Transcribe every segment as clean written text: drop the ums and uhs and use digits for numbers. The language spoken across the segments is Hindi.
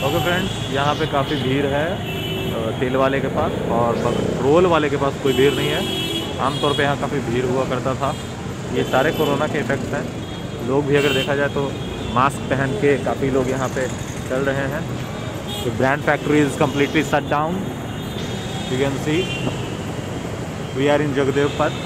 ओके फ्रेंड्स, यहाँ पे काफ़ी भीड़ है तेल वाले के पास, और पेट्रोल वाले के पास कोई भीड़ नहीं है। आमतौर पे यहाँ काफ़ी भीड़ हुआ करता था। ये सारे कोरोना के इफ़ेक्ट्स हैं। लोग भी अगर देखा जाए तो मास्क पहन के काफ़ी लोग यहाँ पे चल रहे हैं। तो brand factory is completely shut down. You can see we are in Jagdev Path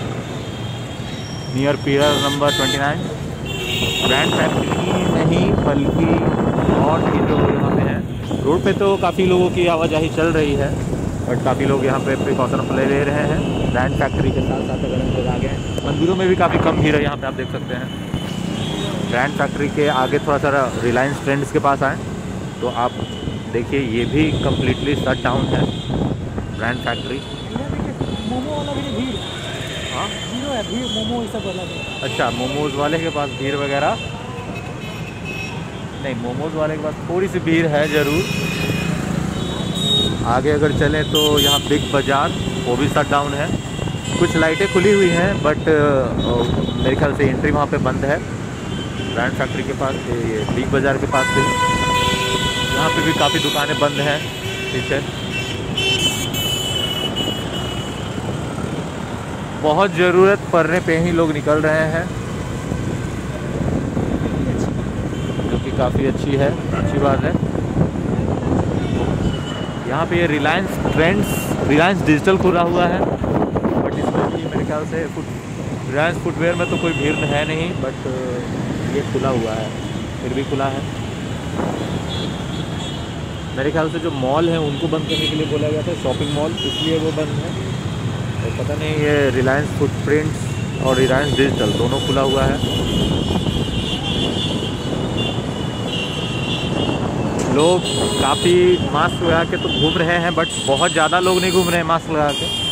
near pillar number 29। Brand factory नहीं बल्कि और चीज़ जो यहाँ पे हैं। रोड पे तो काफ़ी लोगों की आवाजाही चल रही है, बट काफ़ी लोग यहाँ पे प्रिकॉशन ले रहे हैं। ब्रांड फैक्ट्री के साथ साथ अगर हम लोग आगे हैं, मंदिरों में भी काफ़ी कम भीड़ है यहाँ पे, आप देख सकते हैं। ब्रांड फैक्ट्री के आगे थोड़ा सा रिलायंस ट्रेंड्स के पास आए तो आप देखिए, ये भी कम्प्लीटली शट डाउन है ब्रांड फैक्ट्री। मोमो वाला भी भीड़, हाँ जीरो है भीड़, मोमो ये सब वाला है। अच्छा, मोमोज़ वाले के पास भीड़ वगैरह नहीं, मोमोज़ वाले के पास थोड़ी सी भीड़ है ज़रूर। आगे अगर चलें तो यहाँ बिग बाज़ार, वो भी शट डाउन है। कुछ लाइटें खुली हुई हैं, बट मेरे ख्याल से एंट्री वहाँ पे बंद है। ब्रांड फैक्ट्री के पास, ये बिग बाज़ार के पास भी, यहाँ पे भी काफ़ी दुकानें बंद हैं पीछे। बहुत ज़रूरत पड़ने पे ही लोग निकल रहे हैं, जो कि काफ़ी अच्छी बात है। यहाँ पे ये रिलायंस डिजिटल खुला हुआ है, बट इसमें भी मेरे ख्याल से रिलायंस फुटवेयर में तो कोई भीड़ है नहीं, बट ये खुला हुआ है, फिर भी खुला है। मेरे ख्याल से जो मॉल है उनको बंद करने के लिए बोला गया था, शॉपिंग मॉल, इसलिए वो बंद है। और पता नहीं, ये रिलायंस फुटप्रिंट्स और रिलायंस डिजिटल दोनों खुला हुआ है। लोग काफ़ी मास्क लगा के तो घूम रहे हैं, बट बहुत ज़्यादा लोग नहीं घूम रहे हैं मास्क लगा के।